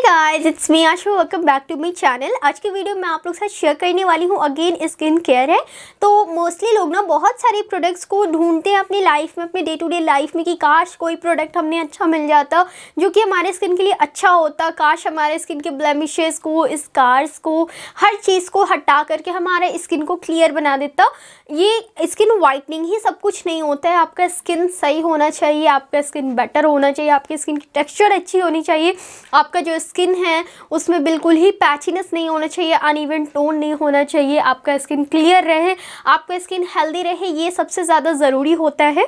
Guys, it's me Ashu, welcome back to my channel. आज की video में आप लोग के साथ शेयर करने वाली हूँ अगेन स्किन केयर है। तो मोस्टली लोग ना बहुत सारे प्रोडक्ट्स को ढूंढते हैं अपनी लाइफ में, अपने डे टू डे लाइफ में कि काश कोई प्रोडक्ट हमने अच्छा मिल जाता जो कि हमारे स्किन के लिए अच्छा होता, काश हमारे स्किन के ब्लेमिशेस को, स्कार्स को, हर चीज़ को हटा करके हमारे स्किन को क्लियर बना देता। ये स्किन वाइटनिंग ही सब कुछ नहीं होता है। आपका स्किन सही होना चाहिए, आपका स्किन बेटर होना चाहिए, आपकी स्किन की टेक्स्चर अच्छी होनी चाहिए, आपका जो स्किन है उसमें बिल्कुल ही पैचीनेस नहीं होना चाहिए, अनइवन टोन नहीं होना चाहिए, आपका स्किन क्लियर रहे, आपका स्किन हेल्दी रहे, ये सबसे ज़्यादा ज़रूरी होता है।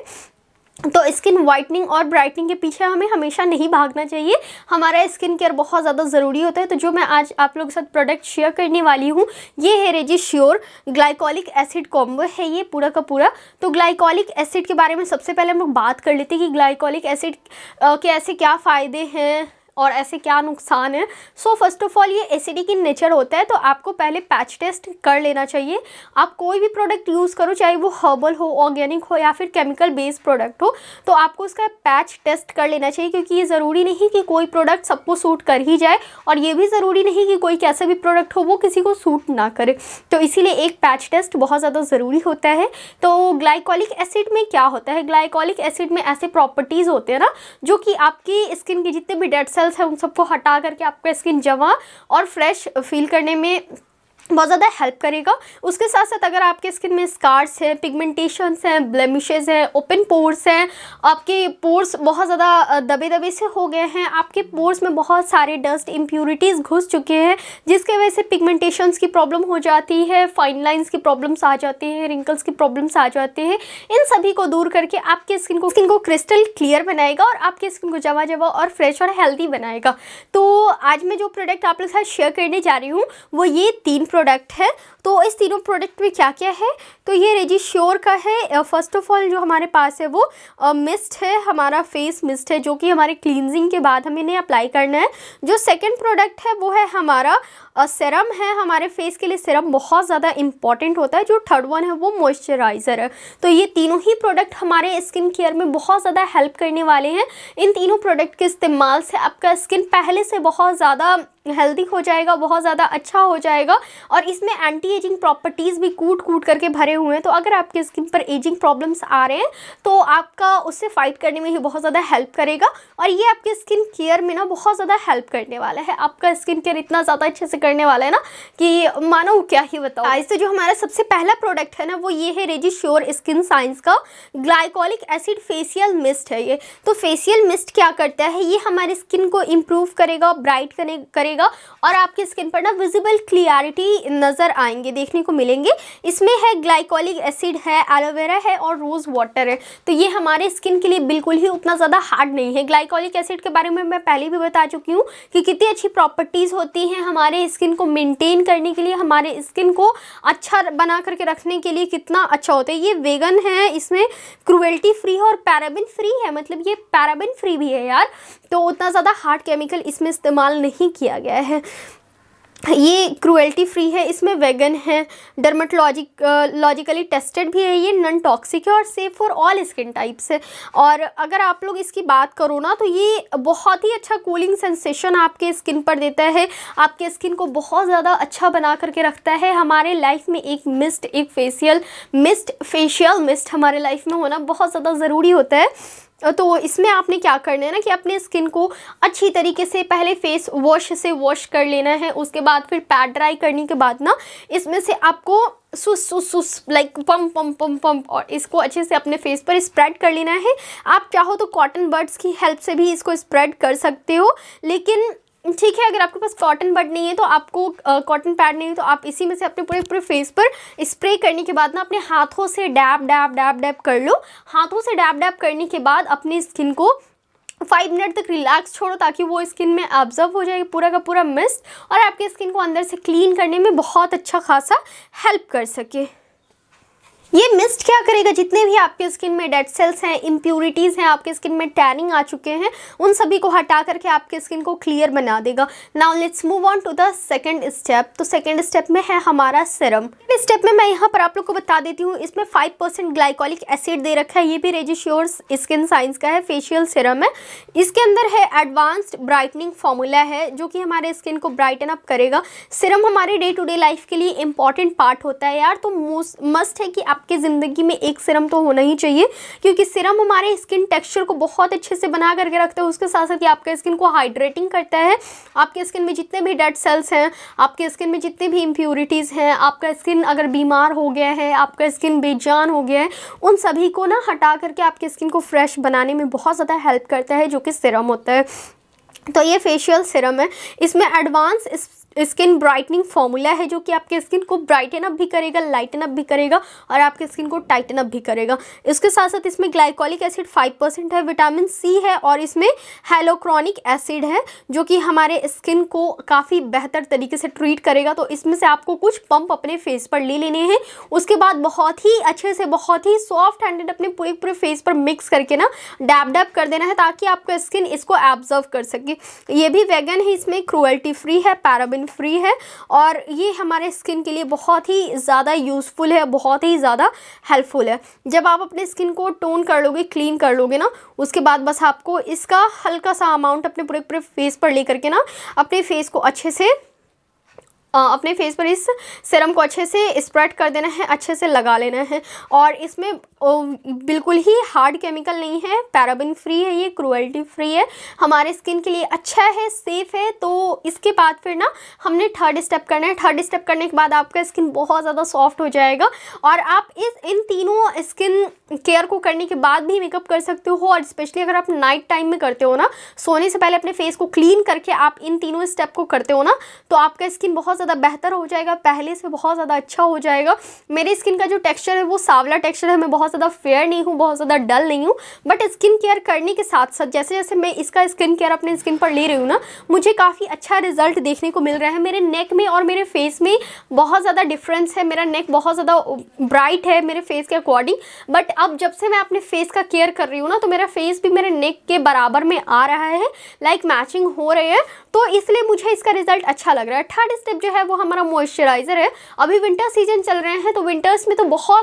तो स्किन वाइटनिंग और ब्राइटनिंग के पीछे हमें हमेशा नहीं भागना चाहिए, हमारा स्किन केयर बहुत ज़्यादा ज़रूरी होता है। तो जो मैं आज आप लोगों के साथ प्रोडक्ट शेयर करने वाली हूँ ये है रेजिश्योर ग्लाइकोलिक एसिड कॉम्बो है ये पूरा का पूरा। तो ग्लाइकोलिक एसिड के बारे में सबसे पहले हम लोग बात कर लेते हैं कि ग्लाइकोलिक एसिड के ऐसे क्या फ़ायदे हैं और ऐसे क्या नुकसान है। सो फर्स्ट ऑफ ऑल ये एसिडिक इन नेचर होता है, तो आपको पहले पैच टेस्ट कर लेना चाहिए। आप कोई भी प्रोडक्ट यूज़ करो, चाहे वो हर्बल हो, ऑर्गेनिक हो या फिर केमिकल बेस्ड प्रोडक्ट हो, तो आपको उसका पैच टेस्ट कर लेना चाहिए, क्योंकि ये ज़रूरी नहीं कि कोई प्रोडक्ट सबको सूट कर ही जाए और ये भी ज़रूरी नहीं कि कोई कैसा भी प्रोडक्ट हो वो किसी को सूट ना करे। तो इसीलिए एक पैच टेस्ट बहुत ज़्यादा ज़रूरी होता है। तो ग्लाइकोलिक एसिड में क्या होता है, ग्लाइकोलिक एसिड में ऐसे प्रॉपर्टीज़ होते हैं ना जो कि आपकी स्किन के जितने भी डेड सेल्स है उन सबको हटा करके आपका स्किन जमा और फ्रेश फील करने में बहुत ज़्यादा हेल्प करेगा। उसके साथ साथ अगर आपके स्किन में स्कार्स हैं, पिगमेंटेशंस हैं, ब्लेमिशेस हैं, ओपन पोर्स हैं, आपके पोर्स बहुत ज़्यादा दबे दबे से हो गए हैं, आपके पोर्स में बहुत सारे डस्ट इम्प्यूरिटीज़ घुस चुके हैं जिसके वजह से पिगमेंटेशंस की प्रॉब्लम हो जाती है, फाइन लाइन्स की प्रॉब्लम्स आ जाती हैं, रिंकल्स की प्रॉब्लम्स आ जाते हैं, इन सभी को दूर करके आपके स्किन को क्रिस्टल क्लियर बनाएगा और आपके स्किन को जवा जवा और फ्रेश और हेल्दी बनाएगा। तो आज मैं जो प्रोडक्ट आप लोग के साथ शेयर करने जा रही हूँ वो ये 3 प्रोडक्ट है। तो इस तीनों प्रोडक्ट में क्या क्या है, तो ये रेजिश्योर का है। फर्स्ट ऑफ ऑल जो हमारे पास है वो मिस्ट है, हमारा फेस मिस्ट है जो कि हमारे क्लींजिंग के बाद हमें इन्हें अप्लाई करना है। जो सेकंड प्रोडक्ट है वो है हमारा सेरम है, हमारे फेस के लिए सेरम बहुत ज़्यादा इंपॉर्टेंट होता है। जो थर्ड वन है वो मॉइस्चराइज़र है। तो ये तीनों ही प्रोडक्ट हमारे स्किन केयर में बहुत ज़्यादा हेल्प करने वाले हैं। इन तीनों प्रोडक्ट के इस्तेमाल से आपका स्किन पहले से बहुत ज़्यादा हेल्दी हो जाएगा, बहुत ज़्यादा अच्छा हो जाएगा और इसमें एंटी एजिंग प्रॉपर्टीज़ भी कूट करके भरे हुए हैं। तो अगर आपके स्किन पर एजिंग प्रॉब्लम्स आ रहे हैं तो आपका उससे फाइट करने में ही बहुत ज़्यादा हेल्प करेगा और ये आपके स्किन केयर में ना बहुत ज़्यादा हेल्प करने वाला है। आपका स्किन केयर इतना ज़्यादा अच्छे से करने वाला है ना कि मानो क्या ही बताओ। इससे जो हमारा सबसे पहला प्रोडक्ट है ना वो ये है रेजिश्योर स्किन साइंस का ग्लाइकोलिक एसिड फेशियल मिस्ट है ये। तो फेशियल मिस्ट क्या करता है, ये हमारी स्किन को इम्प्रूव करेगा, ब्राइट करेगा और आपकी स्किन पर ना विजिबल क्लियरिटी नज़र आएंगे, देखने को मिलेंगे। इसमें है ग्लाइकोलिक एसिड है, एलोवेरा है और रोज़ वाटर है। तो ये हमारे स्किन के लिए बिल्कुल ही उतना ज़्यादा हार्ड नहीं है। ग्लाइकोलिक एसिड के बारे में मैं पहले भी बता चुकी हूँ कि कितनी अच्छी प्रॉपर्टीज़ होती हैं हमारे स्किन को मेंटेन करने के लिए, हमारे स्किन को अच्छा बना करके रखने के लिए कितना अच्छा होता है। ये वेगन है, इसमें क्रुएल्टी फ्री है और पैराबिन फ्री है, मतलब ये पैराबिन फ्री भी है यार। तो उतना ज़्यादा हार्ड केमिकल इसमें इस्तेमाल नहीं किया गया है। ये क्रुएल्टी फ्री है, इसमें वेगन है, लॉजिकली टेस्टेड भी है, ये नॉन टॉक्सिक है और safe for all skin types है। और अगर आप लोग इसकी बात करो ना तो ये बहुत ही अच्छा कूलिंग सेंसेशन आपके स्किन पर देता है, आपके स्किन को बहुत ज़्यादा अच्छा बना करके रखता है। हमारे लाइफ में एक मिस्ट, एक फेशियल मिस्ट हमारे लाइफ में होना बहुत ज़्यादा ज़रूरी होता है। तो इसमें आपने क्या करना है ना कि अपने स्किन को अच्छी तरीके से पहले फेस वॉश से वॉश कर लेना है, उसके बाद फिर पैड ड्राई करने के बाद ना इसमें से आपको सुस लाइक पंप और इसको अच्छे से अपने फेस पर स्प्रेड कर लेना है। आप चाहो तो कॉटन बड्स की हेल्प से भी इसको स्प्रेड कर सकते हो, लेकिन ठीक है अगर आपके पास कॉटन बड नहीं है तो आपको कॉटन पैड नहीं है तो आप इसी में से अपने पूरे फेस पर स्प्रे करने के बाद ना अपने हाथों से डैब कर लो। हाथों से डैब करने के बाद अपनी स्किन को 5 मिनट तक रिलैक्स छोड़ो ताकि वो स्किन में ऑब्जर्व हो जाए पूरा का पूरा मिस्ट और आपके स्किन को अंदर से क्लीन करने में बहुत अच्छा खासा हेल्प कर सके। ये मिस्ट क्या करेगा, जितने भी आपके स्किन में डेड सेल्स हैं, इम्प्यूरिटीज़ हैं, आपके स्किन में टैनिंग आ चुके हैं, उन सभी को हटा करके आपके स्किन को क्लियर बना देगा। Now let's move on to the second step. तो सेकंड स्टेप में है हमारा सीरम। इस स्टेप में मैं यहाँ पर आप लोग को बता देती हूँ, इसमें 5% ग्लाइकोलिक एसिड दे रखा है। ये भी रेजिश्योर स्किन साइंस का है, फेशियल सीरम है। इसके अंदर है एडवांस्ड ब्राइटनिंग फॉर्मूला है, जो कि हमारे स्किन को ब्राइटन अप करेगा। सीरम हमारे डे टू डे लाइफ के लिए इंपॉर्टेंट पार्ट होता है यार, तो मस्ट है कि आपकी ज़िंदगी में एक सीरम तो होना ही चाहिए, क्योंकि सीरम हमारे स्किन टेक्सचर को बहुत अच्छे से बना करके रखता है। उसके साथ साथ ही आपके स्किन को हाइड्रेटिंग करता है। आपके स्किन में जितने भी डेड सेल्स हैं, आपके स्किन में जितने भी इम्प्यूरिटीज़ हैं, आपका स्किन अगर बीमार हो गया है, आपका स्किन बेजान हो गया है, उन सभी को ना हटा करके आपके स्किन को फ्रेश बनाने में बहुत ज़्यादा हेल्प करता है, जो कि सीरम होता है। तो ये फेशियल सीरम है। इसमें एडवांस स्किन ब्राइटनिंग फॉर्मूला है, जो कि आपके स्किन को ब्राइटन अप भी करेगा, लाइटन अप भी करेगा और आपके स्किन को टाइटन अप भी करेगा। इसके साथ साथ इसमें ग्लाइकोलिक एसिड 5% है, विटामिन सी है और इसमें हाइलोक्रोनिक एसिड है, जो कि हमारे स्किन को काफ़ी बेहतर तरीके से ट्रीट करेगा। तो इसमें से आपको कुछ पंप अपने फेस पर ले लेने हैं, उसके बाद बहुत ही अच्छे से, बहुत ही सॉफ्ट हैंडेड अपने पूरे फेस पर मिक्स करके ना डैब डैब कर देना है, ताकि आपका स्किन इसको एब्जॉर्व कर सके। ये भी वेगन है, इसमें क्रुएल्टी फ्री है, पैराबेन फ्री है और ये हमारे स्किन के लिए बहुत ही ज़्यादा यूज़फुल है, बहुत ही ज़्यादा हेल्पफुल है। जब आप अपने स्किन को टोन कर लोगे, क्लीन कर लोगे ना, उसके बाद बस आपको इसका हल्का सा अमाउंट अपने पूरे फेस पर लेकर के ना अपने फेस को अच्छे से अपने फेस पर इस सीरम को अच्छे से स्प्रेड कर देना है, अच्छे से लगा लेना है। और इसमें बिल्कुल ही हार्ड केमिकल नहीं है, पैराबेन फ्री है, ये क्रुएल्टी फ्री है, हमारे स्किन के लिए अच्छा है, सेफ़ है। तो इसके बाद फिर ना हमने थर्ड स्टेप करना है। थर्ड स्टेप करने के बाद आपका स्किन बहुत ज़्यादा सॉफ्ट हो जाएगा और आप इन तीनों स्किन केयर को करने के बाद भी मेकअप कर सकते हो। और स्पेशली अगर आप नाइट टाइम में करते हो ना, सोने से पहले अपने फेस को क्लीन करके आप इन तीनों स्टेप को करते हो ना, तो आपका स्किन बहुत ज़्यादा बेहतर हो जाएगा, पहले से बहुत ज़्यादा अच्छा हो जाएगा। मेरी स्किन का जो टेक्सचर है वो सांवला टेक्सचर है, मैं बहुत ज़्यादा फेयर नहीं हूँ, बहुत ज़्यादा डल नहीं हूँ, बट स्किन केयर करने के साथ साथ जैसे जैसे मैं इसका स्किन केयर अपने स्किन पर ले रही हूँ ना, मुझे काफ़ी अच्छा रिजल्ट देखने को मिल रहा है। मेरे नेक में और मेरे फेस में बहुत ज़्यादा डिफरेंस है, मेरा नेक बहुत ज़्यादा ब्राइट है मेरे फेस के अकॉर्डिंग। बट अब जब से मैं अपने फेस का केयर कर रही हूँ ना, तो मेरा फेस भी मेरे नेक के बराबर में आ रहा है, लाइक मैचिंग हो रही है, तो इसलिए मुझे इसका रिजल्ट अच्छा लग रहा है। थर्ड स्टेप जो है वो हमारा मॉइस्चराइज़र है। अभी विंटर सीजन चल रहे हैं, तो विंटर्स में तो बहुत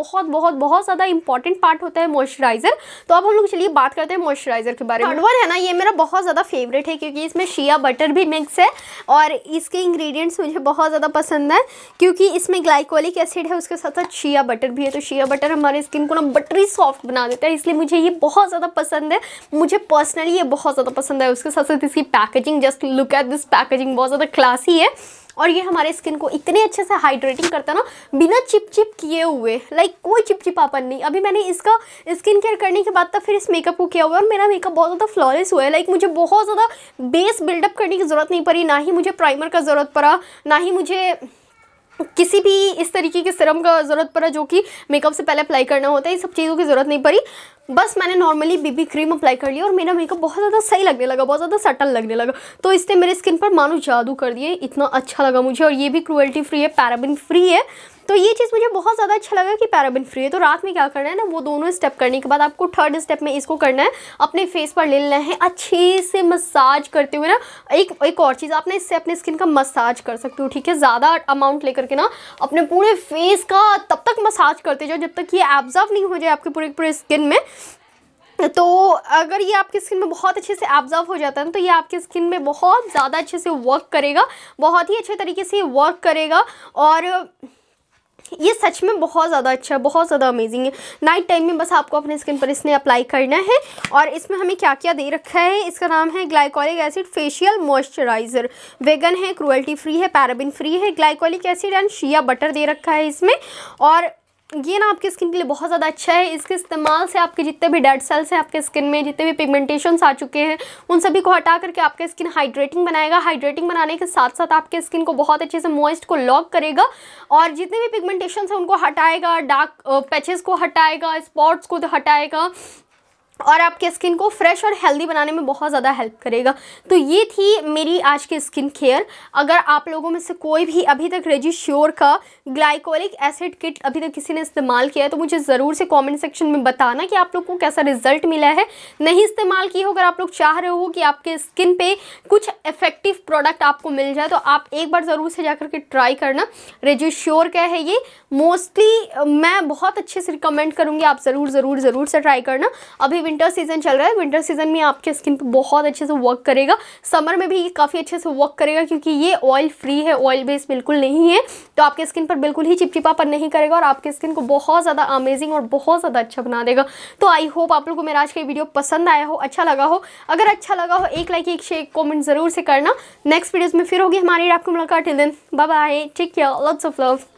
ज़्यादा इंपॉर्टेंट पार्ट होता है मॉइस्चराइज़र। तो अब हम लोग चलिए बात करते हैं मॉइस्चराइज़र के बारे में। थर्ड वन है ना, ये मेरा बहुत ज़्यादा फेवरेट है, क्योंकि इसमें शिया बटर भी मिक्स है और इसके इंग्रेडिएंट्स मुझे बहुत ज़्यादा पसंद है, क्योंकि इसमें ग्लाइकोलिक एसिड है, उसके साथ साथ शिया बटर भी है। तो शिया बटर हमारे स्किन को ना बटरी सॉफ्ट बना देता है, इसलिए मुझे ये बहुत ज़्यादा पसंद है, मुझे पर्सनली ये बहुत ज़्यादा पसंद है। उसके साथ साथ इसकी packaging, just look at this packaging, बहुत ज़्यादा क्लासी है और ये हमारे स्किन को इतने अच्छे से हाइड्रेटिंग करता है ना, बिना चिप किए हुए, लाइक कोई चिपचिपापन नहीं। अभी मैंने इसका स्किन केयर करने के बाद तब फिर इस मेकअप को किया हुआ है और मेरा मेकअप बहुत ज़्यादा फ्लॉलेस हुआ है। लाइक मुझे बहुत ज़्यादा बेस बिल्डअप करने की ज़रूरत नहीं पड़ी, ना ही मुझे प्राइमर का ज़रूरत पड़ा, ना ही मुझे किसी भी इस तरीके के सीरम का ज़रूरत पड़ा जो कि मेकअप से पहले अप्लाई करना होता है। ये सब चीज़ों की ज़रूरत नहीं पड़ी, बस मैंने नॉर्मली बीबी क्रीम अप्लाई कर लिया और मेरा मेकअप बहुत ज़्यादा सही लगने लगा, बहुत ज़्यादा सटल लगने लगा। तो इसने मेरे स्किन पर मानो जादू कर दिए, इतना अच्छा लगा मुझे। और ये भी क्रुएल्टी फ्री है, पैराबेन फ्री है, तो ये चीज़ मुझे बहुत ज़्यादा अच्छा लगा कि पैराबेन फ्री है। तो रात में क्या करना है ना, वो दोनों स्टेप करने के बाद आपको थर्ड स्टेप में इसको करना है, अपने फेस पर ले लेना है, अच्छे से मसाज करते हुए ना। एक और चीज़, आप ना इससे अपने स्किन का मसाज कर सकते हो, ठीक है। ज़्यादा अमाउंट लेकर के ना अपने पूरे फेस का तब तक मसाज करते जाओ जब तक ये एब्जॉर्ब नहीं हो जाए आपके पूरे स्किन में। तो अगर ये आपकी स्किन में बहुत अच्छे से एब्जॉर्ब हो जाता है तो ये आपकी स्किन में बहुत ज़्यादा अच्छे से वर्क करेगा, बहुत ही अच्छे तरीके से वर्क करेगा और ये सच में बहुत ज़्यादा अच्छा है, बहुत ज़्यादा अमेजिंग है। नाइट टाइम में बस आपको अपने स्किन पर इसने अप्लाई करना है। और इसमें हमें क्या क्या दे रखा है, इसका नाम है glycolic acid facial moisturiser, vegan है, क्रुएल्टी फ्री है, पैराबेन फ्री है, glycolic acid and shea butter दे रखा है इसमें। और ये ना आपके स्किन के लिए बहुत ज़्यादा अच्छा है। इसके इस्तेमाल से आपके जितने भी डेड सेल्स हैं आपके स्किन में, जितने भी पिगमेंटेशंस आ चुके हैं, उन सभी को हटा करके आपका स्किन हाइड्रेटिंग बनाएगा। हाइड्रेटिंग बनाने के साथ साथ आपके स्किन को बहुत अच्छे से मॉइस्ट को लॉक करेगा और जितने भी पिगमेंटेशंस हैं उनको हटाएगा, डार्क पैचेस को हटाएगा, स्पॉट्स को हटाएगा, और आपके स्किन को फ्रेश और हेल्दी बनाने में बहुत ज़्यादा हेल्प करेगा। तो ये थी मेरी आज की स्किन केयर। अगर आप लोगों में से कोई भी अभी तक रेजिश्योर का ग्लाइकोलिक एसिड किट अभी तक किसी ने इस्तेमाल किया है तो मुझे ज़रूर से कमेंट सेक्शन में बताना कि आप लोग को कैसा रिजल्ट मिला है। नहीं इस्तेमाल की हो, अगर आप लोग चाह रहे हो कि आपके स्किन पे कुछ इफेक्टिव प्रोडक्ट आपको मिल जाए तो आप एक बार ज़रूर से जाकर के ट्राई करना। रेजिश्योर का है ये, मोस्टली मैं बहुत अच्छे से रिकमेंड करूँगी, आप ज़रूर से ट्राई करना। अभी विंटर सीजन चल रहा है, विंटर सीजन में आपके स्किन पे बहुत अच्छे से वर्क करेगा, समर में भी काफ़ी अच्छे से वर्क करेगा क्योंकि ये ऑयल फ्री है, ऑयल बेस बिल्कुल नहीं है, तो आपके स्किन पर बिल्कुल ही चिपचिपापन नहीं करेगा और आपके स्किन को बहुत ज़्यादा अमेजिंग और बहुत ज़्यादा अच्छा बना देगा। तो आई होप आप लोगों को मेरा आज का वीडियो पसंद आया हो, अच्छा लगा हो। अगर अच्छा लगा हो एक लाइक एक शेयर कॉमेंट ज़रूर से करना। नेक्स्ट वीडियोज़ में फिर होगी हमारी आपको मुलाकात। Till then bye bye, take care, lots of love.